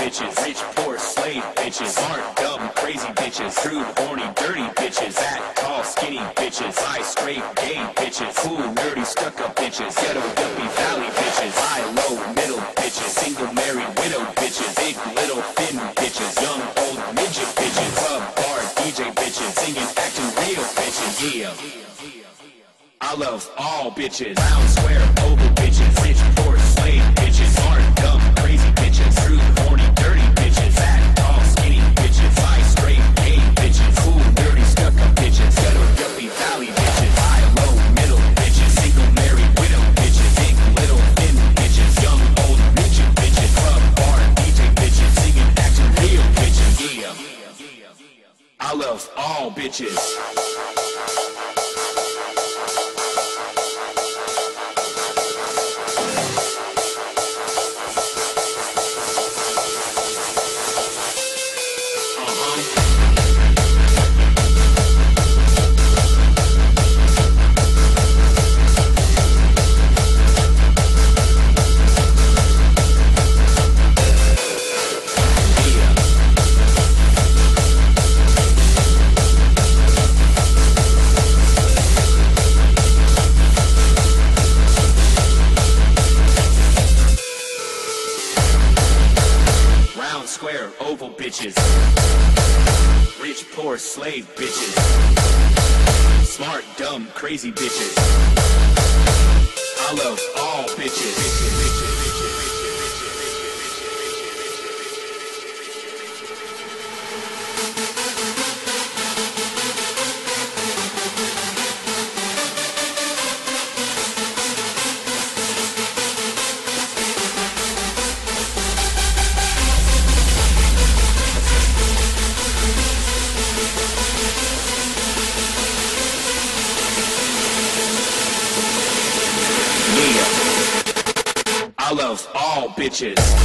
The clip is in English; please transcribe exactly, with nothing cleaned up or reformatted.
bitches, rich, poor, slave bitches, smart, dumb, crazy bitches, crude, horny, dirty bitches, fat, tall, skinny bitches, high, straight, gay bitches, cool, nerdy, stuck-up bitches, ghetto, dumpy, valley bitches, high, low, middle bitches, single, married, widow bitches, big, little, thin bitches, young, old, midget bitches, club, bar, D J bitches, singing, acting real bitches, yeah. I love all bitches, round, square, oval bitches, rich, poor, slave bitches, smart, dumb, crazy bitches, rude, horny, dirty bitches, fat, tall, skinny bitches, high, straight, gay bitches, cool, dirty, stuck-up bitches, ghetto, yuppie, valley bitches, high, low, middle bitches, single, married, widow bitches, big, little, thin bitches, young, old, midget bitches, club, bar, D J bitches, singing, acting real bitches, yeah. I love all bitches. Square, oval bitches, rich, poor, slave bitches, smart, dumb, crazy bitches. I love all bitches. bitches, bitches, bitches, I love all bitches.